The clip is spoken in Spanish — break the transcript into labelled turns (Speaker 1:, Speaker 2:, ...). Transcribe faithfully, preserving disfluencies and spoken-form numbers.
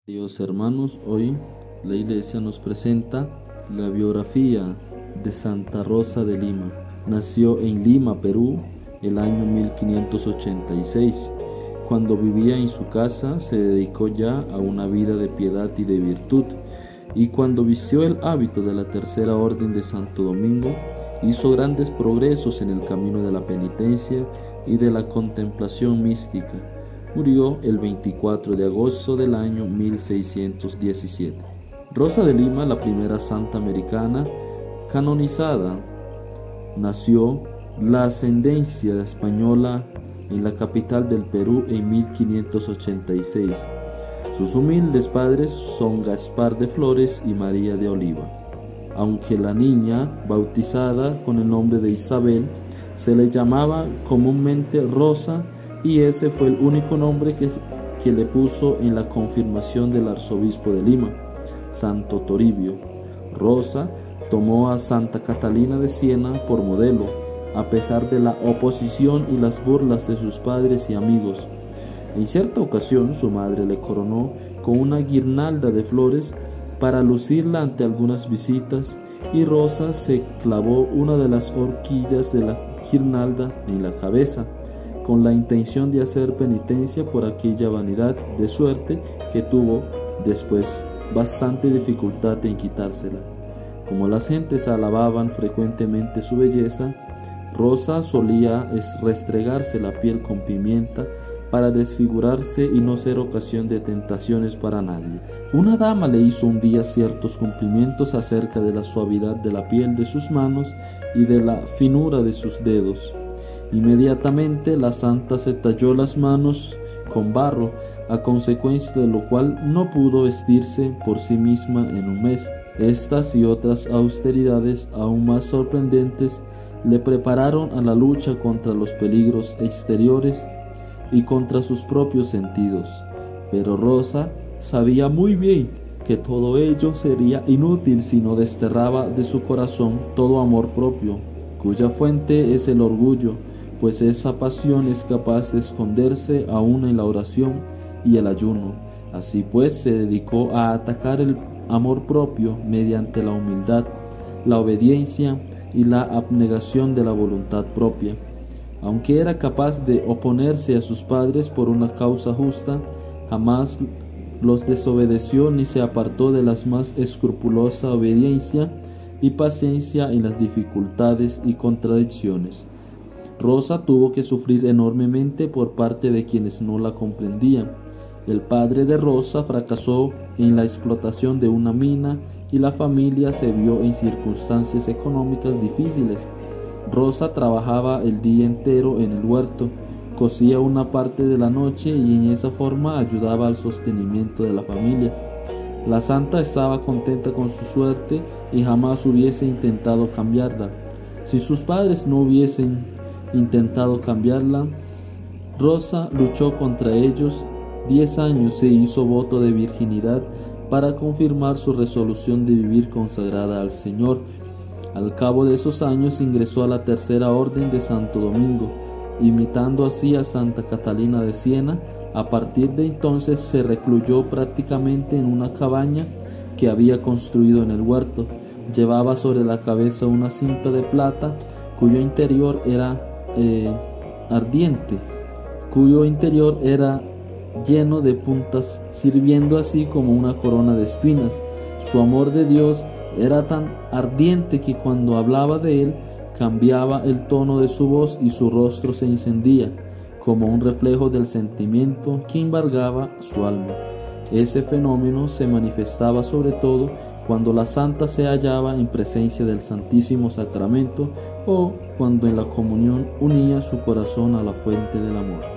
Speaker 1: Queridos hermanos, hoy la Iglesia nos presenta la biografía de Santa Rosa de Lima. Nació en Lima, Perú, el año mil quinientos ochenta y seis. Cuando vivía en su casa se dedicó ya a una vida de piedad y de virtud, y cuando vistió el hábito de la Tercera Orden de Santo Domingo, hizo grandes progresos en el camino de la penitencia y de la contemplación mística. Murió el veinticuatro de agosto del año mil seiscientos diecisiete. Rosa de Lima, la primera santa americana canonizada, nació la ascendencia española en la capital del Perú en mil quinientos ochenta y seis. Sus humildes padres son Gaspar de Flores y María de Oliva. Aunque la niña, bautizada con el nombre de Isabel, se le llamaba comúnmente Rosa, y ese fue el único nombre que, que le puso en la confirmación del arzobispo de Lima, Santo Toribio. Rosa tomó a Santa Catalina de Siena por modelo, a pesar de la oposición y las burlas de sus padres y amigos. En cierta ocasión su madre le coronó con una guirnalda de flores para lucirla ante algunas visitas, y Rosa se clavó una de las horquillas de la guirnalda en la cabeza, con la intención de hacer penitencia por aquella vanidad, de suerte que tuvo después bastante dificultad en quitársela. Como las gentes alababan frecuentemente su belleza, Rosa solía restregarse la piel con pimienta para desfigurarse y no ser ocasión de tentaciones para nadie. Una dama le hizo un día ciertos cumplimientos acerca de la suavidad de la piel de sus manos y de la finura de sus dedos. Inmediatamente la santa se talló las manos con barro, a consecuencia de lo cual no pudo vestirse por sí misma en un mes. Estas y otras austeridades aún más sorprendentes le prepararon a la lucha contra los peligros exteriores y contra sus propios sentidos. Pero Rosa sabía muy bien que todo ello sería inútil si no desterraba de su corazón todo amor propio, cuya fuente es el orgullo, pues esa pasión es capaz de esconderse aún en la oración y el ayuno. Así pues se dedicó a atacar el amor propio mediante la humildad, la obediencia y la abnegación de la voluntad propia. Aunque era capaz de oponerse a sus padres por una causa justa, jamás los desobedeció ni se apartó de la más escrupulosa obediencia y paciencia en las dificultades y contradicciones. Rosa tuvo que sufrir enormemente por parte de quienes no la comprendían. El padre de Rosa fracasó en la explotación de una mina y la familia se vio en circunstancias económicas difíciles. Rosa trabajaba el día entero en el huerto, cosía una parte de la noche y en esa forma ayudaba al sostenimiento de la familia. La santa estaba contenta con su suerte y jamás hubiese intentado cambiarla. Si sus padres no hubiesen intentado cambiarla, Rosa luchó contra ellos diez años, se hizo voto de virginidad para confirmar su resolución de vivir consagrada al Señor. Al cabo de esos años ingresó a la Tercera Orden de Santo Domingo, imitando así a Santa Catalina de Siena. A partir de entonces se recluyó prácticamente en una cabaña que había construido en el huerto. Llevaba sobre la cabeza una cinta de plata cuyo interior era eh, ardiente, cuyo interior era lleno de puntas, sirviendo así como una corona de espinas. Su amor de Dios era tan ardiente que cuando hablaba de él cambiaba el tono de su voz y su rostro se encendía como un reflejo del sentimiento que embargaba su alma. Ese fenómeno se manifestaba sobre todo cuando la santa se hallaba en presencia del Santísimo Sacramento o cuando en la comunión unía su corazón a la fuente del amor.